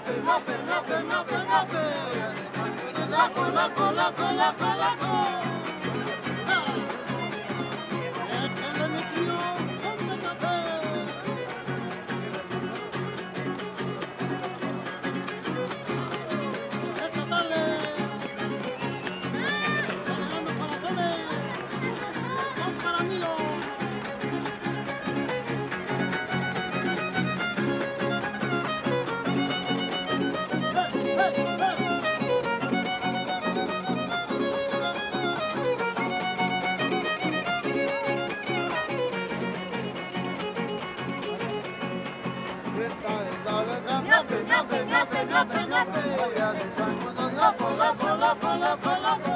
Échale mi tío, ponte café. Esta tarde, regalando corazones, son para mí. Voy a desayunar, loco, loco, loco, loco, loco.